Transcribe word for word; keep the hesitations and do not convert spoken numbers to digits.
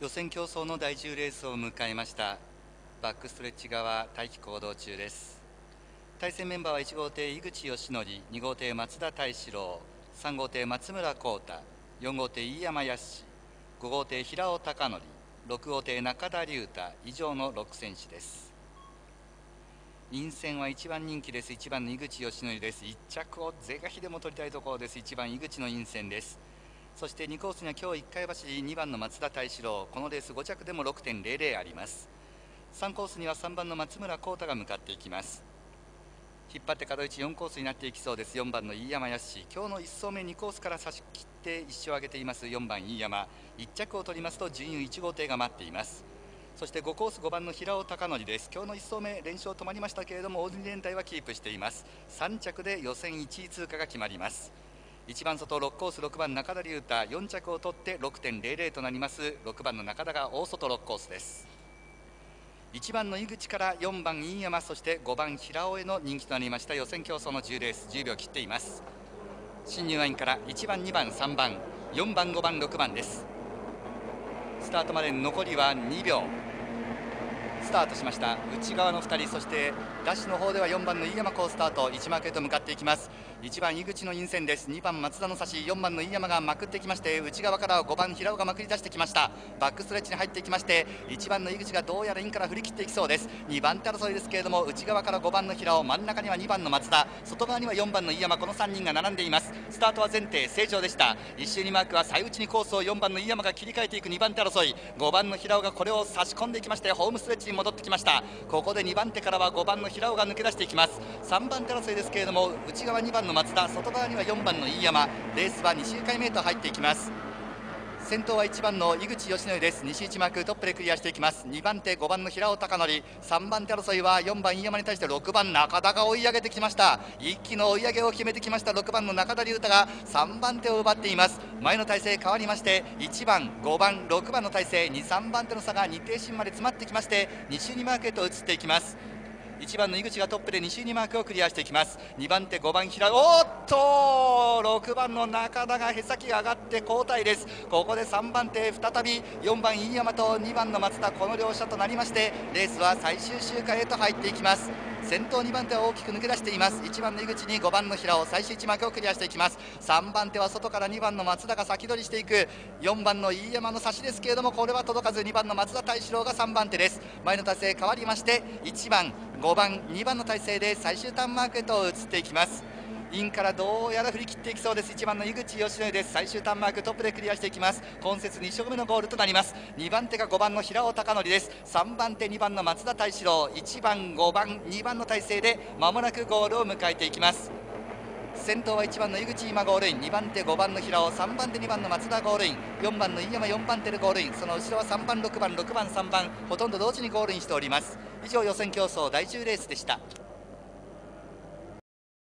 予選競争のだいじゅうレースを迎えました。バックストレッチ側待機行動中です。対戦メンバーはいち号艇井口義則、に号艇松田泰志郎、さん号艇松村幸太、よん号艇飯山康、ご号艇平尾貴則、ろく号艇中田龍太、以上のろく選手です。陰線はいちばん人気です。いちばんの井口義則です。いっ着を是が非でも取りたいところです。いちばん井口の陰線です。そしてにコースには今日いっかい走りにばんの松田泰志郎、このレースご着でも ろくてんゼロゼロ あります。さんコースにはさんばんの松村幸太が向かっていきます。引っ張って角打ちよんコースになっていきそうです。よんばんの飯山康、今日のいっ走目にコースから差し切っていっ勝を上げていますよんばん飯山、いっ着を取りますと準優いち号艇が待っています。そしてごコースごばんの平尾貴則です。今日のいっ走目連勝止まりましたけれども大積み連帯はキープしています。さん着で予選いちい通過が決まります。いちばん外ろくコースろくばん中田龍太、よん着を取って ろくてんゼロゼロ となります。ろくばんの中田が大外ろくコースです。いちばんの井口からよんばん飯山、そしてごばん平尾への人気となりました予選競争のじゅうレース、じゅうびょう切っています。新入ラインからいちばんにばんさんばんよんばんごばんろくばんです。スタートまで残りはにびょう。スタートしました。内側のふたり、そしてダッシュの方ではよんばんの飯山好スタート、いちマークへと向かっていきます。いちばん井口の陰線です。にばん松田の差し、よんばんの飯山がまくってきまして、内側からはごばん平尾がまくり出してきました。バックストレッチに入っていきまして、いちばんの井口がどうやらインから振り切っていきそうです。にばん手争いですけれども、内側からごばんの平尾、真ん中にはにばんの松田、外側にはよんばんの飯山、このさんにんが並んでいます。スタートは前提正常でした。一周にマークは最内にコースをよんばんの飯山が切り替えていくにばん手争い、ごばんの平尾がこれを差し込んでいきましてホームストレッチに戻ってきました。ここでにばん手からはごばんの平尾が抜け出していきます。さんばん手争いですけれども、内側にばんの松田、外側にはよんばんの飯山、レースはに周回目へと入っていきます。先頭はいちばんの井口義則です。西内マークトップでクリアしていきます。にばん手ごばんの平尾貴則、さんばん手争いはよんばん飯山に対してろくばん中田が追い上げてきました。一気の追い上げを決めてきました。ろくばんの中田龍太がさんばん手を奪っています。前の体勢変わりまして、いちばんごばんろくばんの体勢、にさんばん手の差が日程心まで詰まってきまして、に周にマークへと移っていきます。いちばんの井口がトップでに周にマークをクリアしていきます。にばん手ごばん平尾、おっとろくばんの中田がへさきが上がって交代です。ここでさんばん手再びよんばん飯山とにばんの松田、この両者となりまして、レースは最終周回へと入っていきます。先頭にばん手は大きく抜け出しています。いちばんの井口にごばんの平尾、最終いちマークをクリアしていきます。さんばん手は外からにばんの松田が先取りしていく。よんばんの飯山の差しですけれども、これは届かず、にばんの松田泰志郎がさんばん手です。前の体勢変わりまして、いちばんごばんにばんの体勢で最終ターンマークへと移っていきます。インからどうやら振り切っていきそうです。いちばんの井口義則です。最終ターンマークトップでクリアしていきます。今節に勝目のゴールとなります。にばん手がごばんの平尾貴則です。さんばん手にばんの松田泰志郎、いちばんごばんにばんの体勢でまもなくゴールを迎えていきます。先頭はいちばんの井口今ゴールイン、にばん手ごばんの平尾、さんばん手にばんの松田ゴールイン、よんばんの飯山よんばん手でゴールイン、その後ろはさんばんろくばんろくばんさんばん、ほとんど同時にゴールインしております。以上予選競争だいじゅうレースでした。